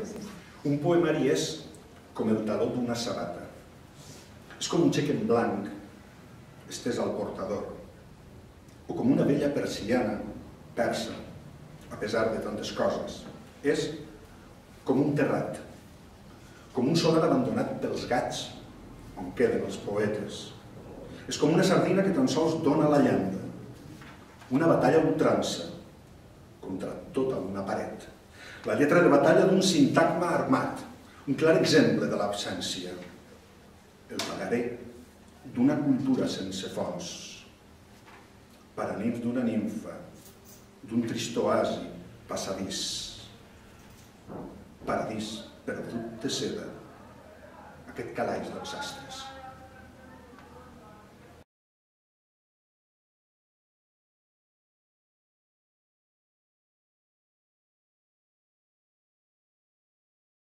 Un poemari és com el taló d'una sabata. És com un xec en blanc estès al portador, o com una vella persiana persa, a pesar de tantes coses. És com un terrat, com un solar abandonat pels gats, on queden els poetes. És com una sardina que tan sols dona la llanda, una batalla a ultrança contra tota una paret. La lletra de batalla d'un sintagma armat, un clar exemple de l'absència. El pagaré d'una cultura sense fons, paranimf d'una nimfa, d'un trist oasi passadís, paradís perdut de seda, aquest calaix dels astres.